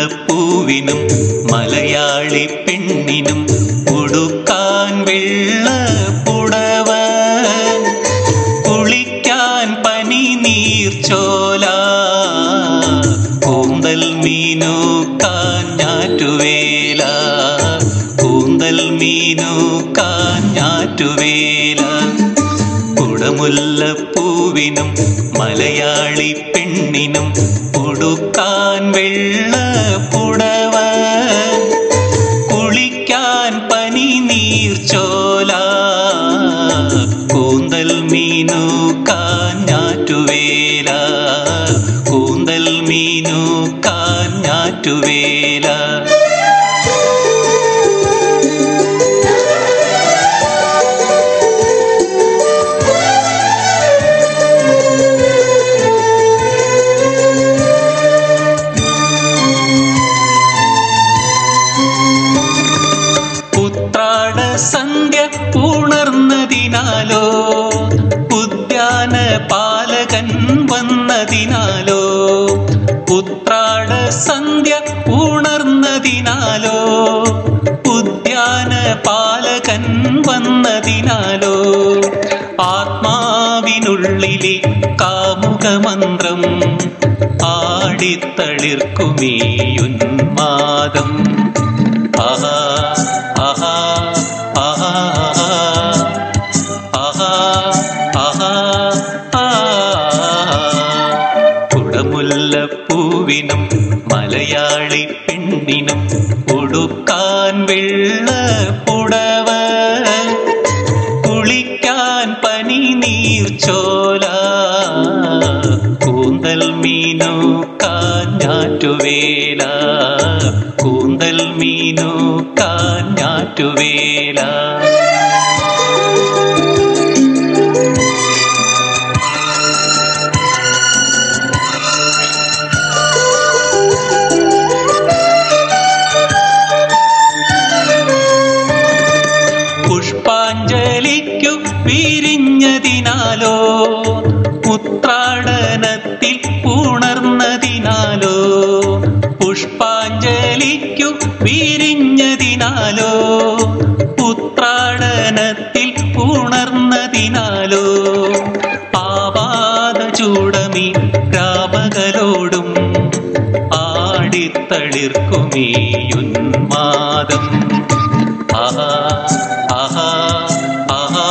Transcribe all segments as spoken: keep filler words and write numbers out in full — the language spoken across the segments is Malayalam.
കുടമുല്ലപ്പൂവിനും മലയാളി പെണ്ണിനും ഉടുക്കാൻ വെള്ള പുടവ, കുളിക്കാൻ പനി നീർച്ചോല, കൂന്തൽ മീനുക്കാൻ ഞാറ്റുവേല, കൂന്തൽ മീനുക്കാൻ ഞാറ്റുവേല. കുടമുല്ലപ്പൂവിനും മലയാളി പെണ്ണിനും ഉടുക്കാൻ വെള്ള പുടവ, കുളിക്കാൻ പനി നീർച്ചോല, കൂന്തൽ മീനുക്കാൻ ഞാറ്റുവേല, കൂന്തൽ മീനുക്കാൻ ഞാറ്റുവേല. ഉത്രാട സന്ധ്യ ഉണർന്നതിനാലോ, ഉദ്യാന പാലകൻ വന്നതിനാലോ, ഉത്രാട സന്ധ്യ ഉണർന്നതിനാലോ, ഉദ്യാന പാലകൻ വന്നതിനാലോ, ആത്മാവിനുള്ളിലെ കാമുകമന്ത്രം ആടിത്തളിർക്കുമീ ഉന്മാദം. ആഹാ ആഹാ ആഹാ ആഹാ ആഹാ ആഹാ. കുടമുല്ലപ്പൂവിനും മലയാളി പെണ്ണിനും ഉടുക്കാൻ വെള്ള പുടവ, കുളിക്കാൻ പനി നീർച്ചോല, കൂന്തൽ മീനുക്കാൻ ഞാറ്റുവേല, കൂന്തൽ മീനുക്കാൻ ഞാറ്റുവേല. പുഷ്പാഞ്ജലിക്കു വിരിഞ്ഞതിനാലോ, ഉത്രാടനത്തിൽ ഉണർന്നതിനാലോ, പുഷ്പാഞ്ജലിക്കു വിരിഞ്ഞതിനാലോ, ഉത്രാടനത്തിൽ ഉണർന്നതിനാലോ, ആവാത ചൂടമീ രാമകലോടും ആടിത്തളിർക്കുമീ ഉന്മാദം. ആഹാ ആഹാ ആഹാ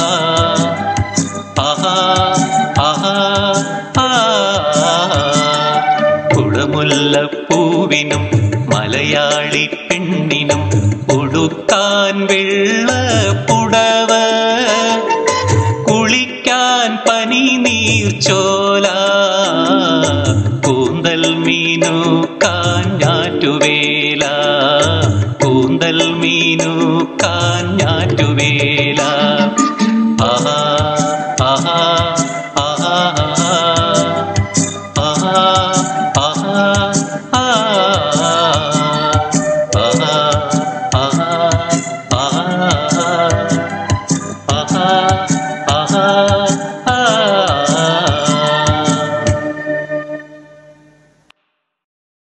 ആഹാ ആഹാ ആഹാ. കുടമുല്ലപ്പൂവിനും മലയാളി പെണ്ണിനും ഉടുക്കാൻ വെള്ള പുടവ, കുളിക്കാൻ പനി നീർച്ചോല, കൂന്തൽ മീനു